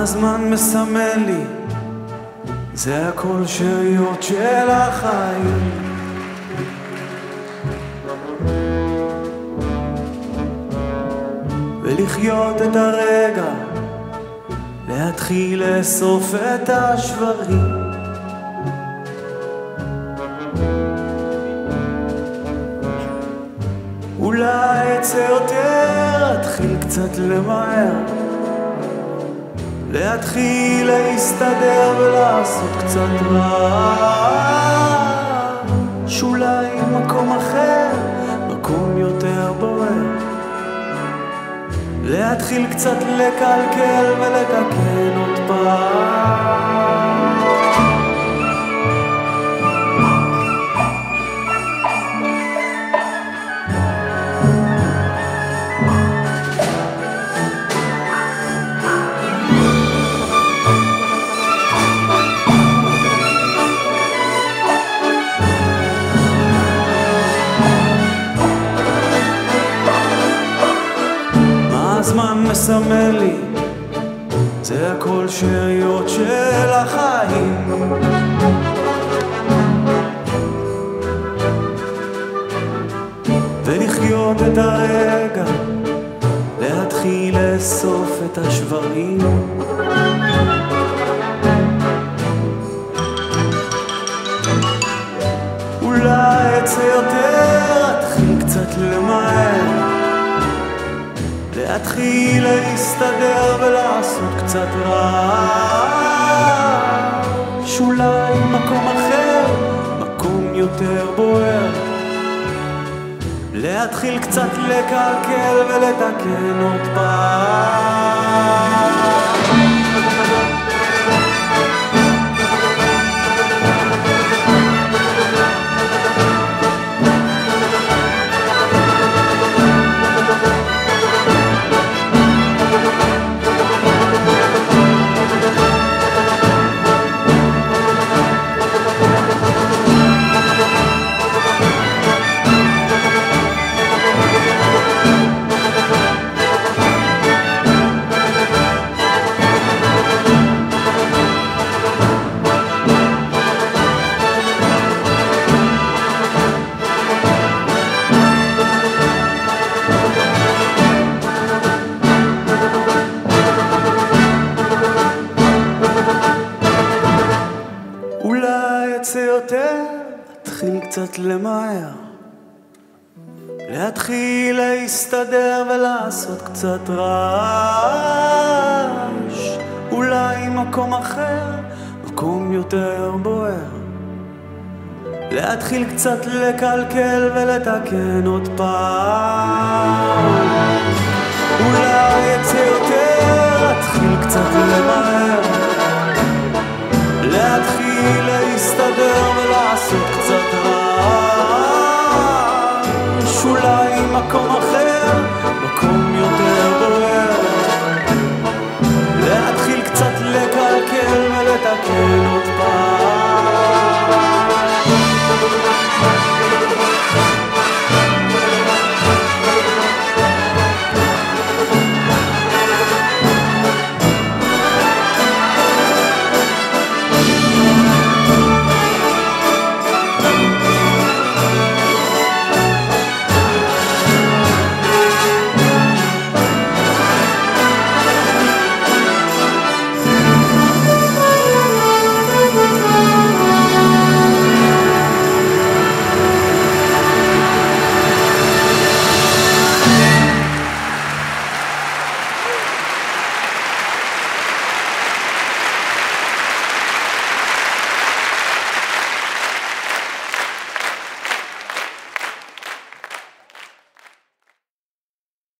הזמן מסמל לי, זה הכל שאריות של החיים. ולחיות את הרגע, להתחיל לאסוף את השברים. אולי אצא יותר, אתחיל קצת למהר, להתחיל להסתדר ולעשות קצת רעש. אולי מקום אחר, מקום יותר בוער, להתחיל קצת לקלקל ולתקן עוד פעם. הזמן מסמל לי, זה הכל שאריות של החיים. ולחיות את הרגע, להתחיל לאסוף את השברים. אולי אצא יותר, אתחיל קצת למהר, להתחיל להסתדר ולעשות קצת רעש. אולי מקום אחר, מקום יותר בוער, להתחיל קצת לקלקל ולתקן עוד פעם. אולי אצא יותר, אתחיל קצת למהר, להתחיל להסתדר ולעשות קצת רעש. אולי מקום אחר, מקום יותר בוער, להתחיל קצת לקלקל ולתקן עוד פעם. אולי אצא יותר, אתחיל קצת למהר, להתחיל להסתדר ולעשות